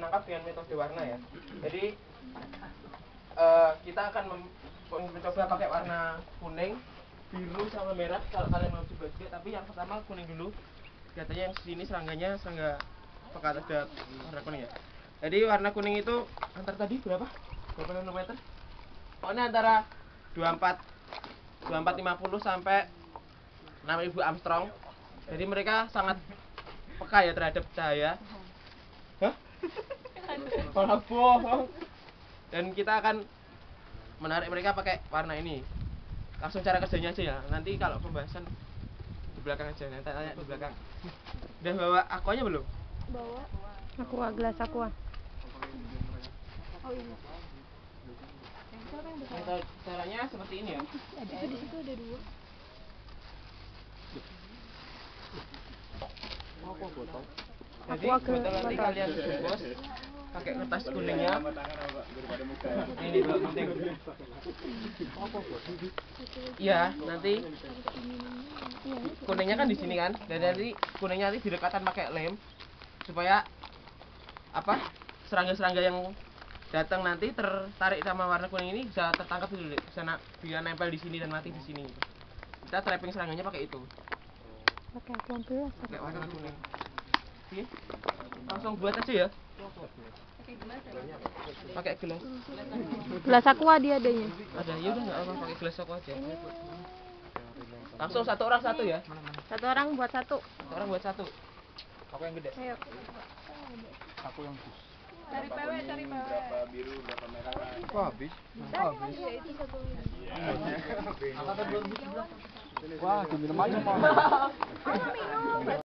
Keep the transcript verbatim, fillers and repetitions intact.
menangkap dengan metode warna ya. Jadi uh, kita akan mencoba pakai warna kuning, biru sama merah kalau kalian mau coba juga. Tapi yang pertama kuning dulu. Katanya yang sini serangganya serangga pekat ada warna kuning ya. Jadi warna kuning itu antar tadi berapa? Berapa nanometer? Pokoknya antara dua puluh empat lima puluh sampai enam ribu Armstrong. Jadi mereka sangat peka ya terhadap cahaya. Hah? Malah bohong. Dan kita akan menarik mereka pakai warna ini. Langsung cara kerjanya aja ya. Nanti kalau pembahasan di belakang aja, nanti tanya di belakang. Udah bawa aquanya belum? Bawa. Aqua, gelas aqua. Oh ini. Nah, caranya seperti ini ya. Ada di situ ada dua. Jadi Aqua ke botol nanti botol. kalian bungkus pakai kertas kuningnya. Ini dulu penting. Iya, nanti kuningnya kan di sini kan. Dan nanti kuningnya nanti direkatkan pakai lem supaya apa? Serangga-serangga yang datang nanti tertarik sama warna kuning ini bisa tertangkap dulu, bisa na bisa nempel di sini dan mati di sini. Kita trapping serangganya pakai itu. Pakai aqua gelas. Pakai warna kuning. Oke. Langsung buat aja ya. Pakai gelas. Gelas aqua dia adanya. Ada, ya udah enggak apa pakai gelas aku aja. Langsung satu orang satu ya. Satu orang buat satu. Satu orang buat satu. Aku yang gede. Ayo. Aku yang bus. Cari P W, cari P W. Berapa biru, berapa merah? Kok habis? Habis. Ya itu satu lagi. Wah, minum aja, Pak.